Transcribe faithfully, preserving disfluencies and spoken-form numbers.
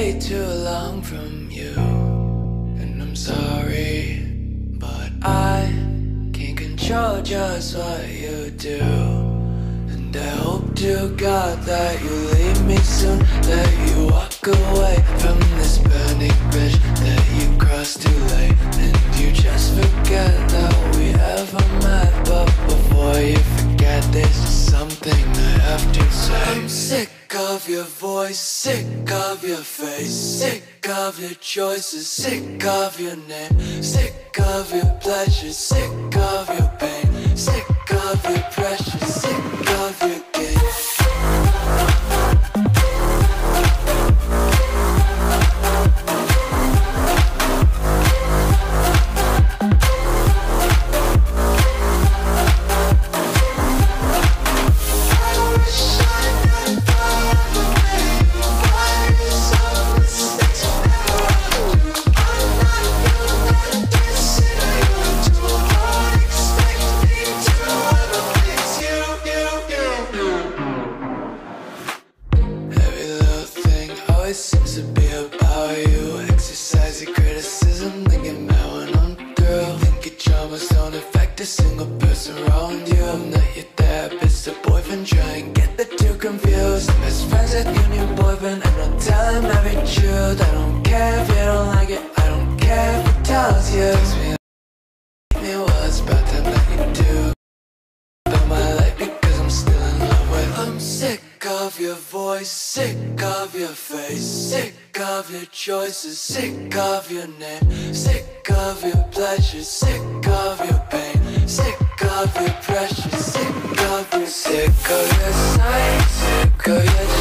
way too long from you. And I'm sorry, but I can't control just what you do. And I hope to God that you leave me soon, that you walk away from this burning bridge that you crossed too late, and you just forget that we ever met. But before you forget, there's just something I have to say. I'm sick of your voice, sick of your face, sick of your choices, sick of your name, sick of your pleasures, sick of your pain, sick of your pressure, sick of your game. Seems to be about you. Exercise your criticism, thinking about when I'm through. Think your traumas don't affect a single person around you. I'm not your therapist or boyfriend, try and get the two confused. Best friends with your new boyfriend, and I'll tell him every truth. I don't care if you don't like it, I don't care if he tells you. Text me, me well, it's about time that you do. About my life because I'm still in love with. I'm sick of your voice, sick of your face, sick of your choices, sick of your name, sick of your pleasures, sick of your pain, sick of your pressure, sick of your, sick of your signs, sick of your